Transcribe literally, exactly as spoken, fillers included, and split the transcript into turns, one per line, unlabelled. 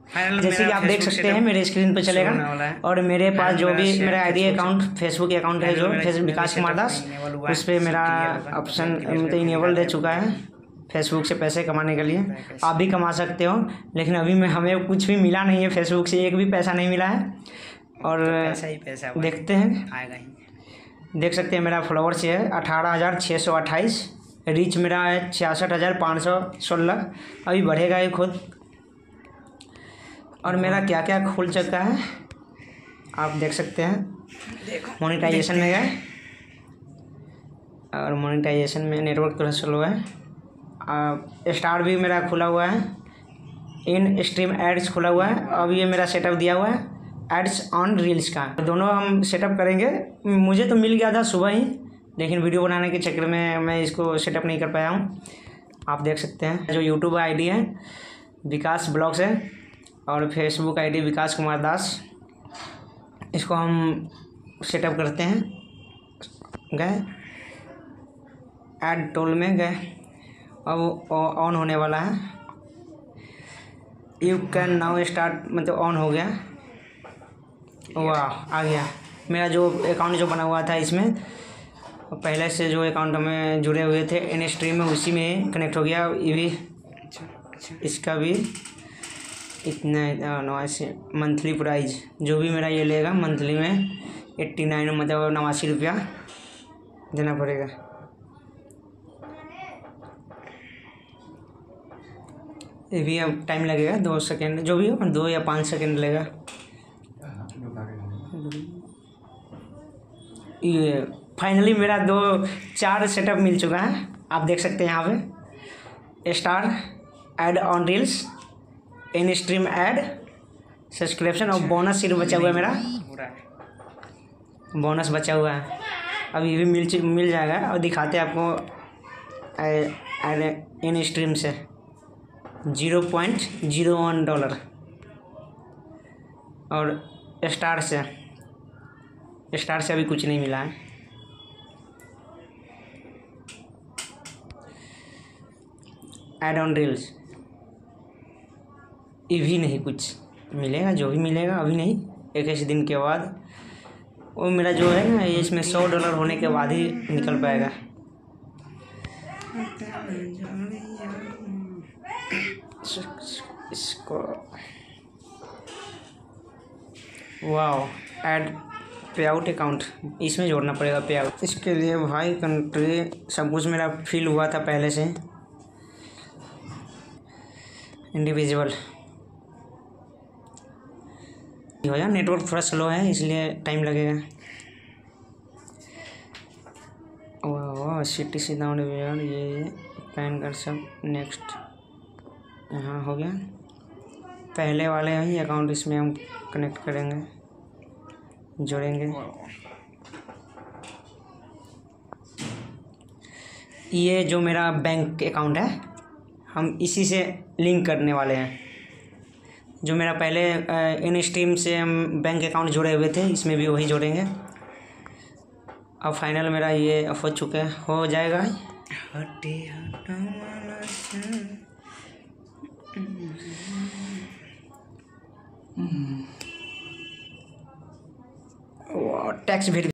जैसे कि आप देख सकते हैं मेरे स्क्रीन पे चलेगा। और मेरे पास जो भी मेरा आईडी अकाउंट फेसबुक अकाउंट है जो फेसबुक विकास कुमार दास, उस पर मेरा ऑप्शन मतलब इनेबल दे चुका है फेसबुक से पैसे कमाने के लिए। आप भी कमा सकते हो, लेकिन अभी में हमें कुछ भी मिला नहीं है, फेसबुक से एक भी पैसा नहीं मिला है। और तो पैसा ही पैसा देखते हैं, आएगा ही। देख सकते हैं मेरा फॉलोवर्स है अठारह हज़ार छः सौ अट्ठाईस, रीच मेरा है छियासठ हज़ार पाँच सौ सोलह। अभी बढ़ेगा ये खुद। और मेरा क्या क्या खुल चुका है आप देख सकते हैं। मोनेटाइजेशन में गए और मोनेटाइजेशन में नेटवर्क थोड़ा स्लो है। स्टार भी मेरा खुला हुआ है, इन स्ट्रीम एड्स खुला हुआ है। अब ये मेरा सेटअप दिया हुआ है एड्स ऑन रील्स का, दोनों हम सेटअप करेंगे। मुझे तो मिल गया था सुबह ही, लेकिन वीडियो बनाने के चक्कर में मैं इसको सेटअप नहीं कर पाया हूँ। आप देख सकते हैं जो यूट्यूब आईडी है विकास ब्लॉग्स है और फेसबुक आईडी विकास कुमार दास, इसको हम सेटअप करते हैं। गए ऐड टोल में गए, अब ऑन होने वाला है। यू कैन नाउ स्टार्ट मतलब ऑन हो गया। वाह आ गया मेरा जो अकाउंट जो बना हुआ था इसमें, पहले से जो अकाउंट में जुड़े हुए थे इन स्ट्रीम में, उसी में कनेक्ट हो गया। ये भी इसका भी इतना नौ ऐसे मंथली प्राइज जो भी मेरा ये लेगा मंथली में एट्टी नाइन मतलब नवासी रुपया देना पड़ेगा। ये भी अब टाइम लगेगा, दो सेकेंड जो भी हो, दो या पाँच सेकेंड लगेगा। ये फाइनली मेरा दो चार सेटअप मिल चुका है। आप देख सकते हैं यहाँ पे star ad on reels, in stream ad, subscription और बोनस सिर्फ बचा हुआ है मेरा, बोनस बचा हुआ है। अब ये भी मिल मिल जाएगा और दिखाते हैं आपको ऐड इन स्ट्रीम से zero point zero one dollar और स्टार से स्टार से अभी कुछ नहीं मिला है। ऐड ऑन रील्स ये भी नहीं कुछ मिलेगा, जो भी मिलेगा अभी नहीं, एक ऐसे दिन के बाद वो मेरा जो है ना ये इसमें सौ डॉलर होने के बाद ही निकल पाएगा। इसको वाओ ऐड पे आउट अकाउंट इसमें जोड़ना पड़ेगा पे आउट। इसके लिए भाई कंट्री सब कुछ मेरा फिल हुआ था पहले से, इंडिविजुअल हो जाए। नेटवर्क थोड़ा स्लो है इसलिए टाइम लगेगा। वाह वाह सिटी सी डाउन ये पैन कार्ड सब नेक्स्ट यहाँ हो गया। पहले वाले ही अकाउंट इसमें हम कनेक्ट करेंगे, जोड़ेंगे। ये जो मेरा बैंक अकाउंट है हम इसी से लिंक करने वाले हैं। जो मेरा पहले इन स्ट्रीम से हम बैंक अकाउंट जोड़े हुए थे इसमें भी वही जोड़ेंगे। अब फाइनल मेरा ये हो चुका है, हो जाएगा। टैक्स भी